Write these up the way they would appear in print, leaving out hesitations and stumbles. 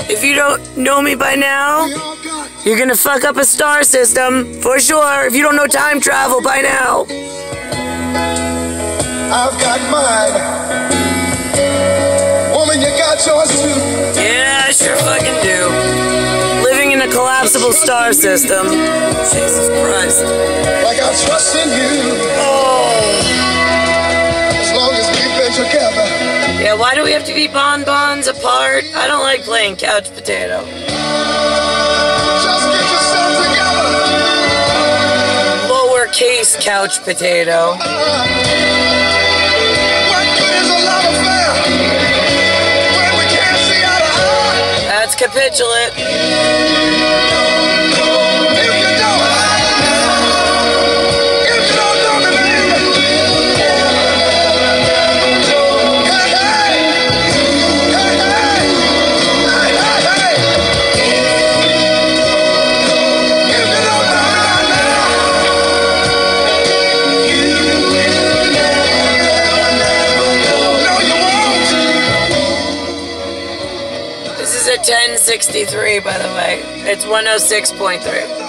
If you don't know me by now, you're gonna fuck up a star system, for sure, if you don't know time travel by now. I've got mine. Woman, you got yours too. Yeah, I sure fucking do. Living in a collapsible star system. Jesus Christ. Like I trust in you. Oh. As long as we've been together. Yeah, why do we have to be bonbons apart? I don't like playing couch potato. Just get yourself together. Lowercase couch potato. What good is a love affair when we can't see eye to eye? That's capitulate. This is a 1063, by the way. It's 106.3.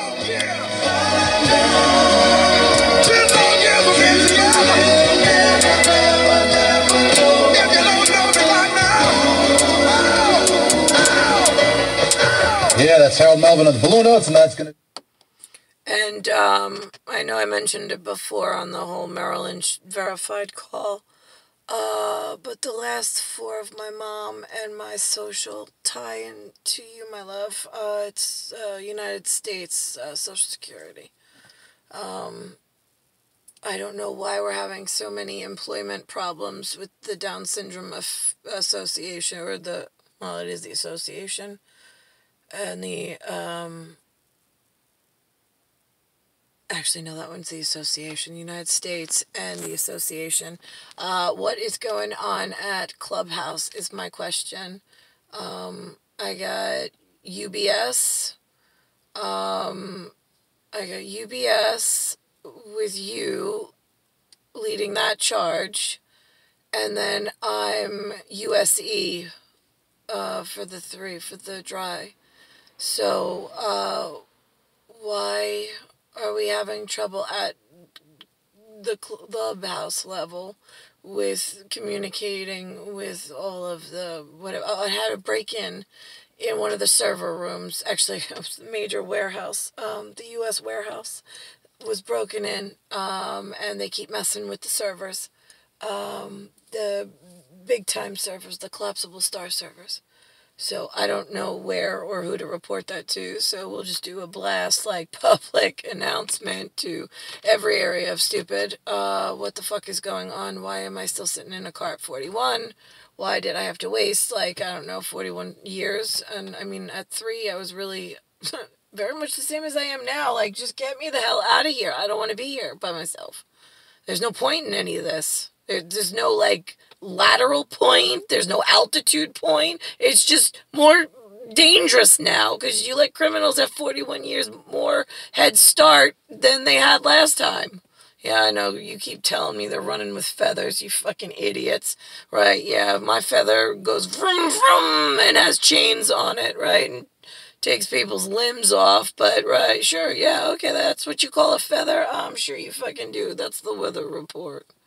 Yeah, that's Harold Melvin of the Balloon Notes, and that's gonna. And I know I mentioned it before on the whole Merrill Lynch verified call. But the last four of my mom and my social tie-in to you, my love, it's United States Social Security. I don't know why we're having so many employment problems with the Down Syndrome Association, or well, it is the association, and the, actually, no, that one's the association, United States and the association. What is going on at Clubhouse is my question. I got UBS. With you leading that charge. And then I'm USE for the dry. So, why are we having trouble at the Clubhouse level with communicating with all of the whatever? I had a break-in one of the server rooms. Actually, it was a major warehouse. The U.S. warehouse was broken in, and they keep messing with the servers. The big-time servers, the collapsible star servers. So I don't know where or who to report that to, so we'll just do a blast, like, public announcement to every area of stupid. What the fuck is going on? Why am I still sitting in a car at 41? Why did I have to waste, like, I don't know, 41 years? And, I mean, at 3, I was really very much the same as I am now. Like, just get me the hell out of here. I don't want to be here by myself. There's no point in any of this. There's no, like, lateral point. There's no altitude point. It's just more dangerous now because you let criminals have 41 years more head start than they had last time. Yeah, I know, you keep telling me they're running with feathers, you fucking idiots, right? Yeah, my feather goes vroom vroom and has chains on it, right? And takes people's limbs off, but, right, sure, yeah, okay, that's what you call a feather? I'm sure you fucking do. That's the weather report.